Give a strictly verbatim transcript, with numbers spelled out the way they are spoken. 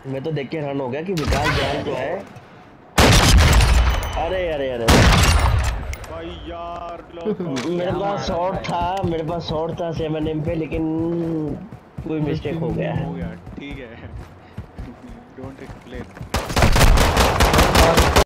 मैं तो देख के हैरान हो गया कि विकास जान जो है। अरे अरे अरे भाई यार मेरे पास शॉट था मेरे पास शॉट था सेवन एम पे, लेकिन कोई मिस्टेक हो गया है। हो गया ठीक है। Don't explain.